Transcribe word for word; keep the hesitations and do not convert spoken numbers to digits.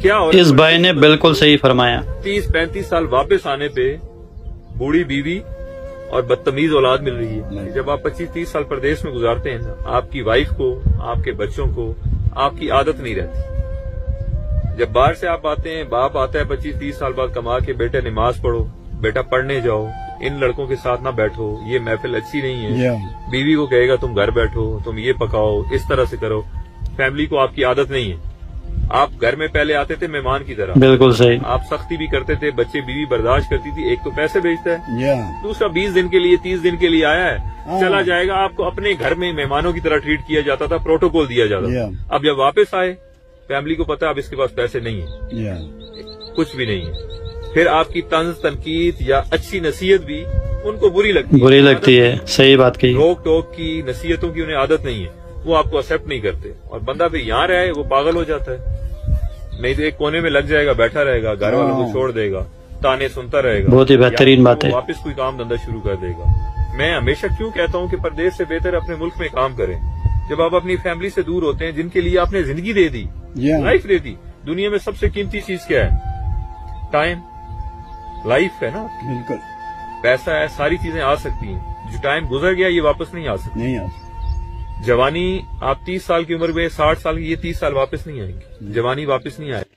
क्या हो इस भाई ने बिल्कुल सही फरमाया। तीस पैंतीस साल वापस आने पे बूढ़ी बीवी और बदतमीज औलाद मिल रही है। जब आप पच्चीस तीस साल प्रदेश में गुजारते हैं ना, आपकी वाइफ को, आपके बच्चों को आपकी आदत नहीं रहती। जब बाहर से आप आते हैं, बाप आता है पच्चीस तीस साल बाद कमा के, बेटा नमाज पढ़ो, बेटा पढ़ने जाओ, इन लड़कों के साथ ना बैठो, ये महफिल अच्छी नहीं है। बीवी को कहेगा तुम घर बैठो, तुम ये पकाओ, इस तरह से करो। फैमिली को आपकी आदत नहीं है। आप घर में पहले आते थे मेहमान की तरह, बिल्कुल सही। आप सख्ती भी करते थे, बच्चे बीवी बर्दाश्त करती थी। एक तो पैसे भेजता है, दूसरा बीस दिन के लिए तीस दिन के लिए आया है, चला जाएगा। आपको अपने घर में मेहमानों की तरह ट्रीट किया जाता था, प्रोटोकॉल दिया जाता था। अब जब वापस आए, फैमिली को पता अब इसके पास पैसे नहीं है, कुछ भी नहीं है। फिर आपकी तंज तनकीद या अच्छी नसीहत भी उनको बुरी लगती है, बुरी लगती है। सही बात की। रोक टोक की, नसीहतों की उन्हें आदत नहीं है, वो आपको एक्सेप्ट नहीं करते। और बंदा फिर यहाँ रहे, वो पागल हो जाता है। नहीं तो एक कोने में लग जाएगा, बैठा रहेगा, घर वालों को छोड़ देगा, ताने सुनता रहेगा। बहुत ही बेहतरीन बात है। वापस कोई काम धंधा शुरू कर देगा। मैं हमेशा क्यों कहता हूँ कि परदेश से बेहतर अपने मुल्क में काम करें। जब आप अपनी फैमिली से दूर होते हैं, जिनके लिए आपने जिंदगी दे दी, लाइफ दे दी। दुनिया में सबसे कीमती चीज क्या है? टाइम, लाइफ है ना। बिल्कुल। पैसा है, सारी चीजें आ सकती हैं। जो टाइम गुजर गया ये वापस नहीं आ सकती। नहीं आ सकती। जवानी आप तीस साल की उम्र में, साठ साल की, ये तीस साल वापस नहीं आएंगे। जवानी वापस नहीं आएगी।